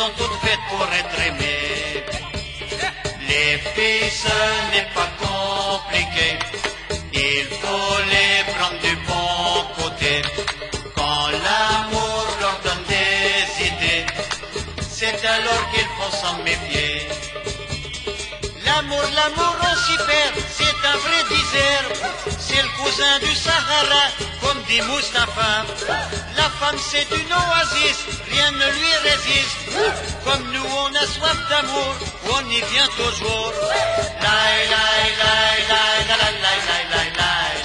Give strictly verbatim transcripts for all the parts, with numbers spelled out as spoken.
sont toutes faites pour être aimées. Les filles, ce n'est pas compliqué. Il faut les prendre du bon côté. Quand l'amour leur donne des idées, c'est alors qu'il faut s'en méfier. L'amour, l'amour on s'y perd, c'est un vrai désert. C'est le cousin du Sahara, comme dit Mustapha. La femme c'est une oasis, rien ne lui résiste. Comme nous on a soif d'amour, on y vient toujours. Laï, laï, laï, laï, laï, laï, laï, laï, laï,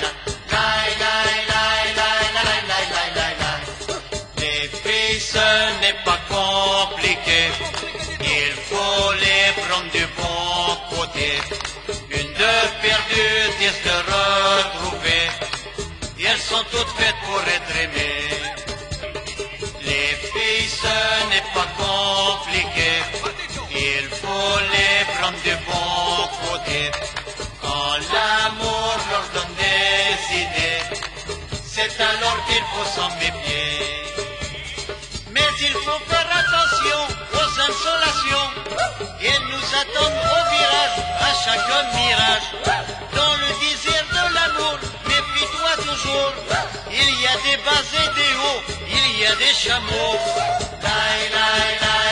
les filles, ce n'est pas compliqué. Il faut les prendre du bon côté. Une de perdue, dix de retrouvée. Elles sont toutes faites pour être aimées. Les filles, ce n'est pas compliqué. Il faut les prendre du bon côté. Quand l'amour leur donne des idées, c'est alors qu'il faut s'en méfier. Mais il faut faire attention aux insolations. Elles nous attendent au virage, à chaque mirage. Dans le désert de l'amour, méfie-toi toujours. Il y a des bas et des hauts, il y a des chameaux. Laï, laï, laï.